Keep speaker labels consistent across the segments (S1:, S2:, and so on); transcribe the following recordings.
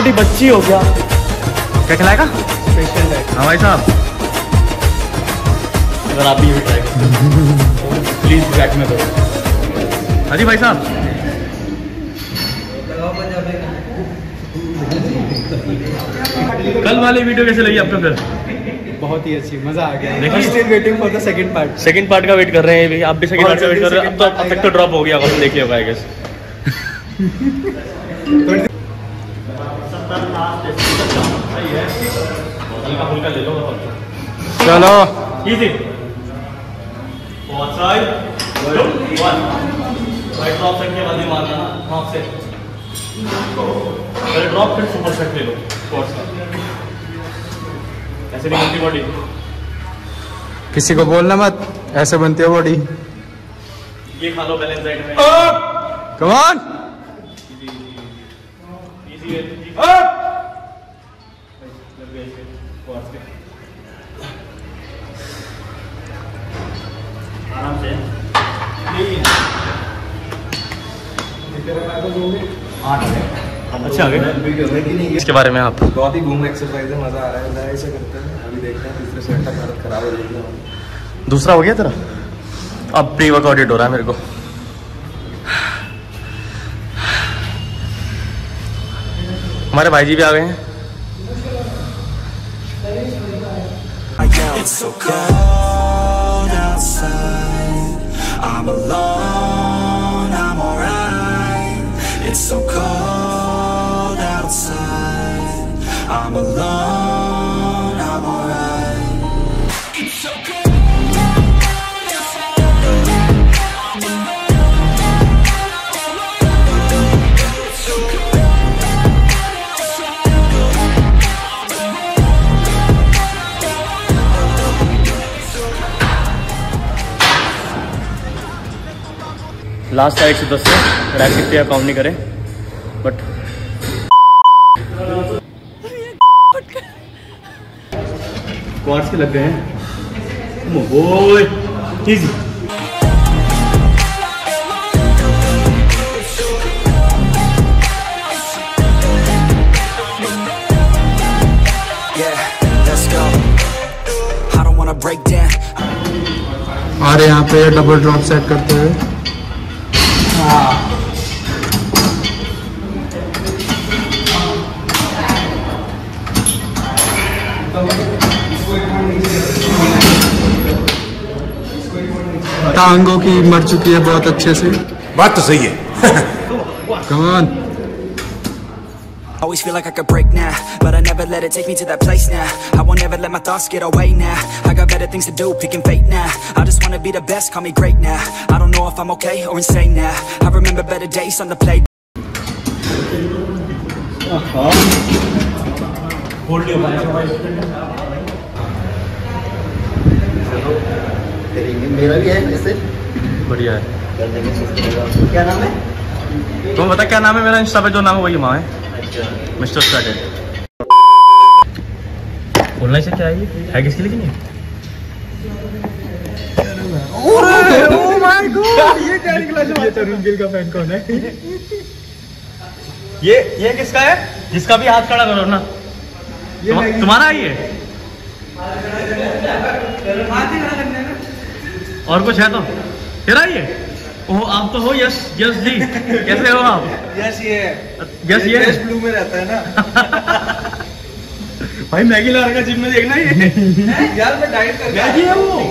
S1: छोटी बच्ची हो क्या?
S2: क्या खिलाएगा?
S1: स्पेशल है।
S2: हाँ भाई साहब,
S1: अगर आप भी ट्राई करें प्लीज बैक में करो।
S2: हाँ जी भाई साहब। कल वाली वीडियो कैसे लगी आपको? फिर
S1: बहुत ही अच्छी, मजा आ गया।
S2: देखिए,
S1: still waiting for the second part.
S2: Second part का वेट कर रहे हैं भी, आप भी सेकंड पार्ट का वेट कर रहे हैं। अब तक तो ड्रॉप हो गया, अब देख लिया होगा गेस।
S1: चलो
S2: इजी बहुत साइड राइट ड्रॉप सेट के बाद ही मारना ना हाफ से पहले ड्रॉप फिर सुपर सेट ले लो स्क्वाट्स का। ऐसे नहीं बनती बॉडी।
S1: किसी को बोलना मत, ऐसे बनती है बॉडी।
S2: ये खा लो बैलेंस डाइट में।
S1: कम ऑन
S2: इजी है। आराम से 8 अच्छा आ गए। इसके बारे में आप
S3: बहुत ही बूम एक्सरसाइज है, मजा आ रहा है। ऐसे करते हैं, अभी देखते हैं तीसरे सेट तक हालत खराब हो जाएगी।
S2: दूसरा हो गया तेरा? अब प्री वर्कआउट हो रहा है मेरे को। हमारे भाई जी भी आ गए हैं।
S4: It's so cold outside, I'm alone, I'm alright. It's so cold outside, I'm alone, I'm alright. It's so cold.
S2: Last side से 10 से रैक कितने अकाउंट नहीं करें बट क्वाड्स के लग गए हैं। ओए इजी।
S1: और यहाँ पे डबल ड्रॉप सेट करते हुए टांगों की मर चुकी है बहुत अच्छे से।
S3: बात तो सही है।
S1: Come on.
S4: Always feel like I could break now, but I never let it take me to that place now. I won't ever let my thoughts get away now. I got better things to do, picking fate now. I just wanna be the best, call me great now. I don't know if I'm okay or insane now. I remember better days on the play.
S2: होल्ड लियो
S3: मेरा भी है ऐसे।
S2: बढ़िया है।
S3: क्या नाम है?
S2: तुम बता क्या नाम है? मेरा इंस्टा पे जो नाम है वही माँ है, मिस्टर स्टार्टेड। बोलना से क्या है किसके लिए? नहीं
S1: Oh my God! ये क्या निकला? जो ये तरुण गिल का फैन कौन है?
S2: ये किसका है? जिसका भी हाथ खड़ा करो ना। तुम्हारा ही है? और कुछ है तो तेरा ही है? ओह आप तो हो। यस यस जी, कैसे हो आप?
S3: यस ये ब्लू में रहता है ना।
S2: भाई मैगी ला रखा जिम में, देखना ये।
S3: यार मैं डाइट कर रहा
S2: मैगी है वो,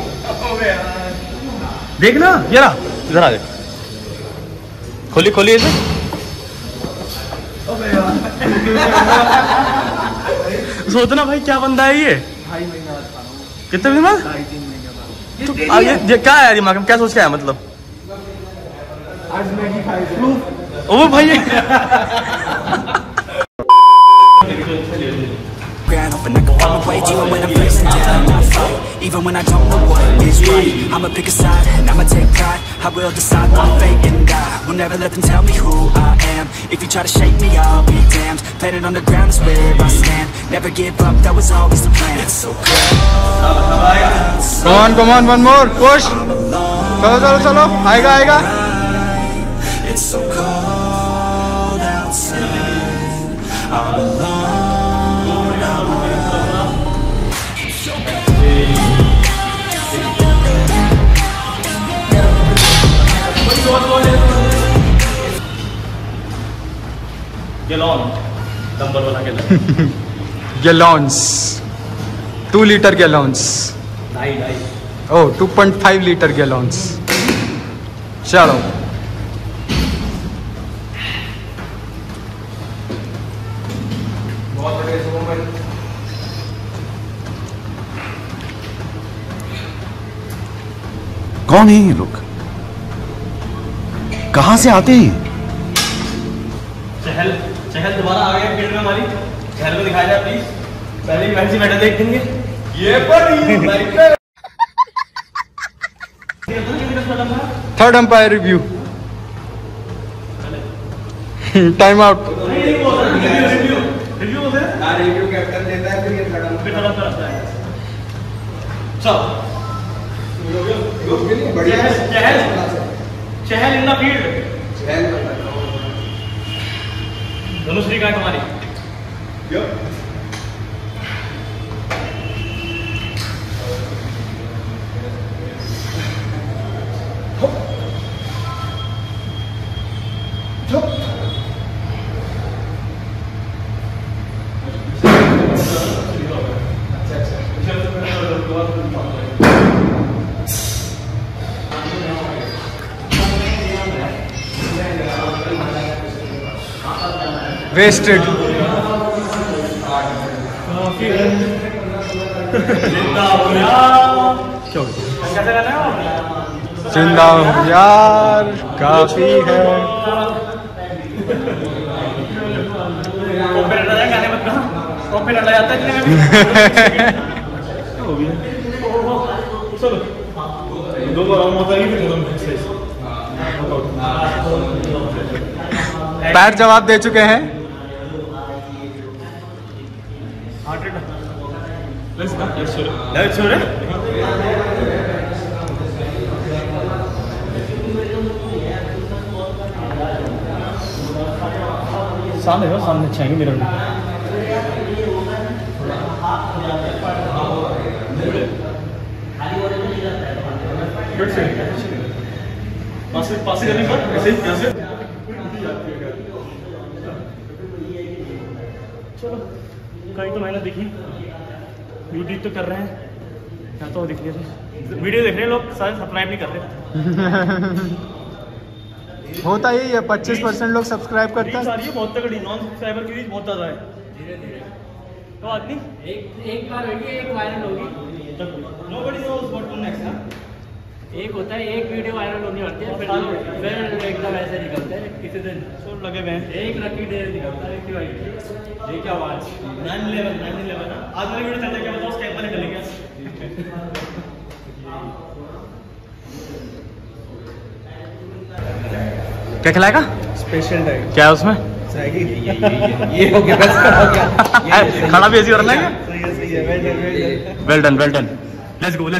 S2: देखना। ये रहा, इधर आ जा। खोलिए इसे। सोचना भाई क्या बंदा है ये।
S3: 2.5 महीना बाद खा रहा हूँ।
S2: कितने दिन बाद?
S3: 2.5-3 महीने बाद।
S2: तो ये क्या है दिमाग में? क्या सोच के आया मतलब?
S1: आज मैगी खाई।
S2: ओ भाई
S4: Open, I go all the way, even when I'm facing down. I fight, even when I don't know what is right. I'ma pick a side, and I'ma take pride. I will decide my fate and die. Will never let them tell me who I am. If you try to shake me, I'll be damned. Planet on the ground is where I stand. Never give up, that was always the plan. It's so cold.
S1: Come on, one more push. चलो, आएगा.
S4: It's so cold outside. I'm alone.
S2: Number बना के
S1: गैलॉन्स 2 litre गैलॉन्स
S2: ढाई
S1: ओह 2.5 litre गैलॉन्स। चलो
S3: बहुत बढ़िया शुभम भाई।
S5: कौन है ये लोग, कहां से आते हैं?
S2: चहल चहल दोबारा आ गया फील्ड में हमारी। चहल को दिखाया जाए प्लीज। पहले ही मैच बैठे देखेंगे
S3: ये पर
S1: third umpire review time out.
S2: Review होता है
S3: रिव्यू कैप्टन देता है, फिर ये
S2: फिर थोड़ा करता है। चलो
S3: बढ़िया है।
S2: Chahal in the field.
S3: Chahal
S2: Dhanashree का है तुम्हारी।
S1: वेस्टेड।
S2: कैसे करना है?
S1: जिंदा हो यार काफी है।
S2: गाने मत कहा, कॉपीराइट आ जाता है इतने में भी। चलो दो बार ऑन होता है फिर
S1: पैर जवाब दे चुके हैं।
S2: सामने हो, सामने चाहिए मेरे में। पास करने पर ऐसे कैसे? चलो कहीं तो मेहनत दिखी। यूट्यूब तो कर रहे हैं, क्या तो दिख रही है। वीडियो देख रहे हैं लोग, सारे सब्सक्राइब नहीं कर रहे।
S1: होता यही है, 25% लोग सब्सक्राइब करता
S2: रीच आ
S1: है।
S2: रही है बहुत तगड़ी, नॉन सब्सक्राइबर की रीच बहुत ज़्यादा है। तो आदमी
S6: एक बार होगी, एक वायरल होगी।
S2: Nobody knows what to next ना।
S6: एक होता है, एक वीडियो वायरल होनी होती है, फिर एकदम ऐसे निकलते हैं किसी दिन।
S2: सब लगे हुए हैं।
S6: एक लकी डे निकलता है कि भाई ये क्या आवाज
S2: 9/11 ना। आज मेरी वीडियो चलता है, क्या बताओ स्टेप वाले चलेंगे।
S1: क्या खिलाएगा?
S3: स्पेशल डाइट
S1: क्या है उसमें?
S3: ये हो गया, बस हो गया।
S1: खाना भी ऐसी करना है क्या?
S3: सही है,
S1: well done let's go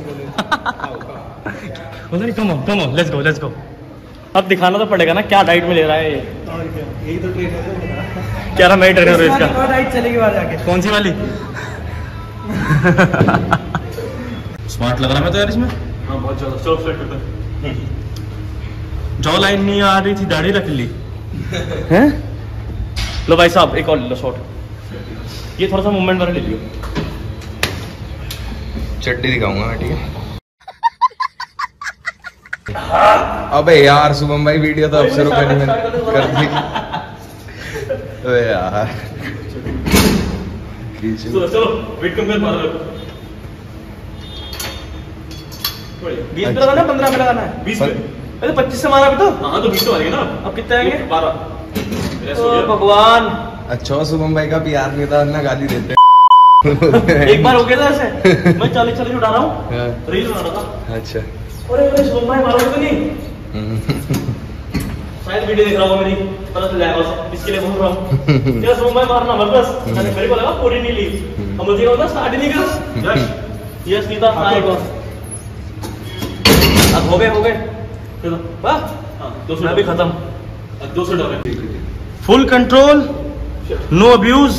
S1: let's go.
S2: अब दिखाना तो पड़ेगा ना क्या डाइट में ले रहा है ये।
S3: यही तो ट्रेन है।
S2: क्या रहा मैं ट्रेनर हूँ इसका।
S3: डाइट चलेगी बाहर जाके।
S2: कौन सी वाली? स्मार्ट लग रहा मैं तो यार इसमें। हाँ बहुत ज्यादा। चलो सेट करते हैं। जॉ लाइन नहीं आ रही थी, दाढ़ी रख ली हैं। लो भाई साहब एक और ले लो शॉट। ये थोड़ा सा मूवमेंट वाला ले लियो।
S3: चड्डी दिखाऊंगा मैं, ठीक है। अबे यार शुभम भाई वीडियो तो अब शुरू करनी मैंने कर दी। अबे यार
S2: चलो वेट कम कर मारो। 20 पे लगाना, 15 पे लगाना है। 20 पे। अरे 25 से मारा अभी तो। हाँ तो 20 तो मारेंगे ना। अब कितने आएंगे? 12। भगवान।
S3: अच्छा शुभम भाई का प्यार नहीं था ना, गाली देते।
S2: एक बार हो गया था ऐसे, मैं 40 उड़ा रहा हूँ, रील बना रहा था।
S3: अच्छा
S2: अरे शुभम भाई मारोगे तो नहीं? शायद वीडियो देख रहा होगा मेरी, पता चल जाएगा उसे, इसके लिए बोल रहा हूँ। क्या शुभम भाई मारना मत बस। मैंने मेरे को लगा पूरी नहीं ली, अब मुझे होता स्टार्ट ही नहीं कर। यस नीता आएगा। अब हो गए चलो वाह। 200 भी खत्म। 200 dollar full control, no abuse,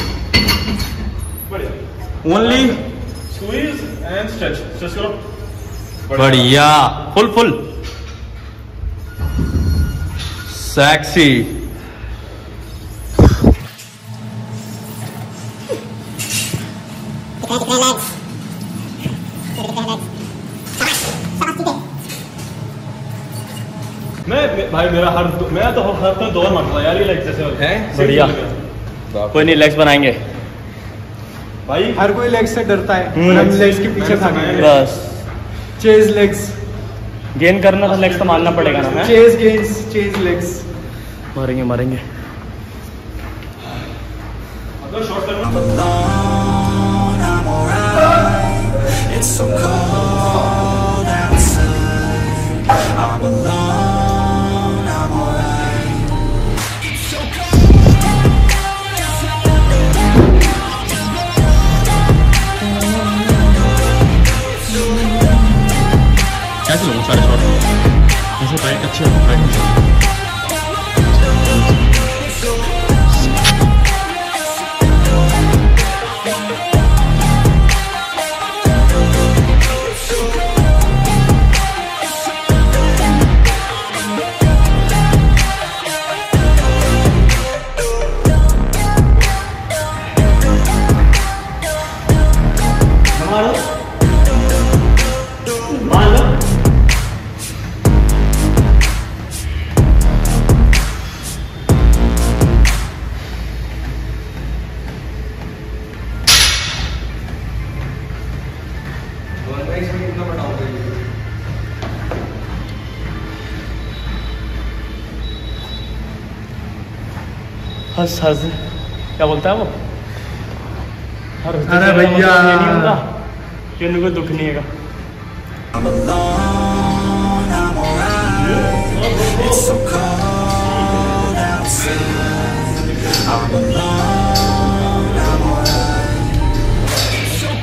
S2: only squeeze and stretch करो। बढ़िया फुल सेक्सी। मैं भाई मेरा मैं तो हर तो दौर मारता यार, ये लेग जैसे
S3: है
S2: बढ़िया। कोई नहीं, लेग्स बनाएंगे भाई।
S1: हर कोई लेग्स से डरता है, हम लेग्स के पीछे भागेंगे
S2: बस।
S1: चेज लेग्स,
S2: गेन करना तो लेग्स तो मारना पड़ेगा ना।
S1: Chase gains, chase legs.
S2: मारेंगे मारेंगे।
S4: I'm alone, I'm alright. It's so cold outside. I'm alone, I'm alright. It's so
S2: कैसे लोगों सारे शॉट ऐसे फाइट अच्छे होते फाइट। हंस हंस क्या बोलता है वो?
S1: अरे भैया
S2: कोई दुख नहीं है।
S4: I'm alone, I'm alright. It's so cold outside. I'm alone, I'm alright. It's so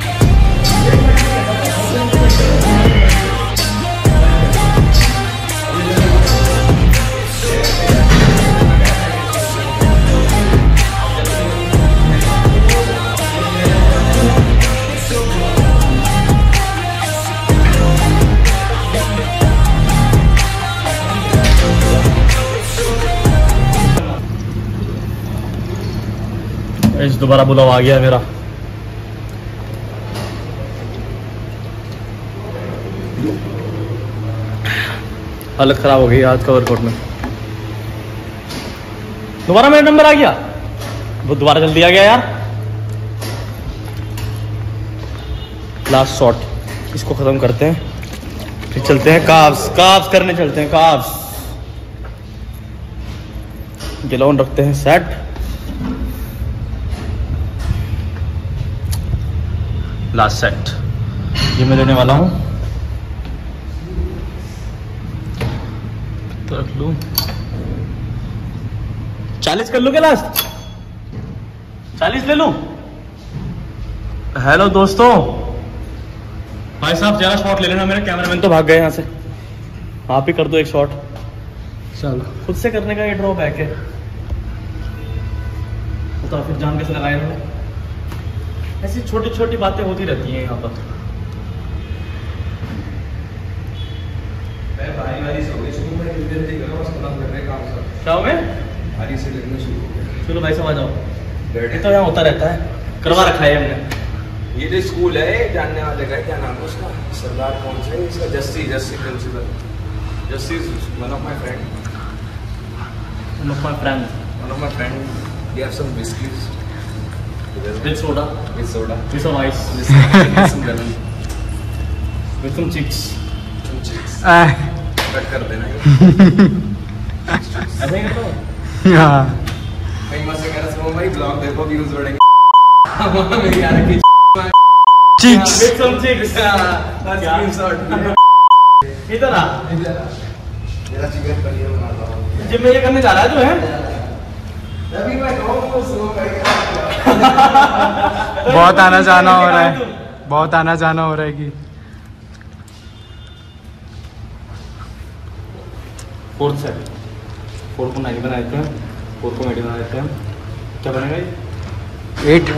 S2: दोबारा बुलाव आ गया मेरा। हालत खराब हो गई आज का वर्कआउट में। दोबारा मेरा नंबर आ गया, वो दोबारा जल्दी आ गया यार। लास्ट शॉट, इसको खत्म करते हैं फिर चलते हैं काब्स। काब्स करने चलते हैं, काब्स। गिलॉन रखते हैं सेट। लास्ट सेट ये मैं लेने वाला हूँ, तो रख लूँ। 40 कर लूँ क्या? लास्ट 40 ले लूँ। हेलो दोस्तों, भाई साहब जरा शॉट ले लेना, मेरे कैमरामैन तो भाग गए यहाँ से। आप ही कर दो एक शॉट।
S1: चलो,
S2: खुद से करने का ये ड्रॉबैक है, तो फिर जान कैसे लगाए उन्होंने। ऐसी छोटी छोटी बातें होती रहती हैं यहाँ पर।
S3: मैं भारी भारी सो गई, शुरू में कितने देर देख रहा हूँ, उसका नाम कर रहे काम सब
S2: क्या में
S3: भारी से लगना शुरू हो गया।
S2: चलो भाई साहब आ जाओ,
S3: बैठे
S2: तो यहाँ होता रहता है, करवा रखा है हमने।
S3: ये जो स्कूल है जानने वाले का, क्या नाम है उसका, सरदार कौन से इसका, Jassi principal. Jassi is one of my friend, one of my friend. They have some whiskies
S2: With soda,
S3: with soda,
S2: with some ice,
S3: with some lemon,
S2: with some chicks.
S3: some chicks. Cut कर देना ये।
S2: ऐसा ही करता हूँ।
S1: हाँ
S3: कहीं मत से कह रहा सुनो भाई, ब्लॉग देखो, व्यूज बढ़ेंगे। मेरी यार की
S1: chicks.
S2: With some chicks.
S3: Screenshot
S2: इधर आ।
S3: मेरा चिकन पनीर बना रहा हूँ।
S2: जिम में ये करने जा रहा है जो है।
S3: अभी मैं कहूँ तो सुनो भाई।
S1: बहुत आना जाना हो रहा है, बहुत आना जाना हो रहा है कि
S2: फोर्थ सेट, 4 को 9 बना देते हैं, 4 को 8 बना देते हैं। क्या बनेगा ये?
S1: 8।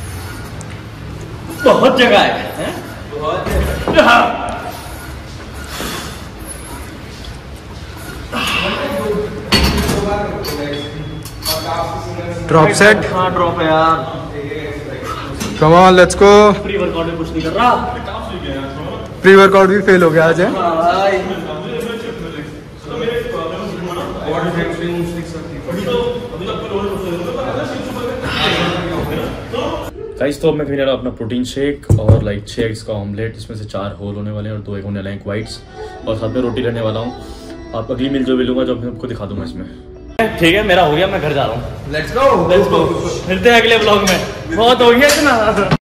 S2: बहुत जगह है, बहुत जगह।
S1: Drop set.
S2: हाँ ड्रॉप है यार।
S1: Come on let's go.
S2: Pre workout में कुछ नहीं कर रहा।
S1: प्री वर्कआउट भी फेल हो गया आज है।
S2: गाइस तो मैं पीने वाला अपना प्रोटीन शेक और लाइक 6 एग्स का ऑमलेट, इसमें से 4 होल होने वाले हैं और 2 एग होने वाले हैं व्हाइट्स, और साथ में रोटी लेने वाला हूँ। आप अगली मील जो भी लूँगा जो मैं आपको दिखा दूंगा इसमें। ठीक है मेरा हो गया, मैं घर जा रहा हूँ।
S3: Let's go.
S2: मिलते हैं अगले ब्लॉग में। बहुत हो गया इतना।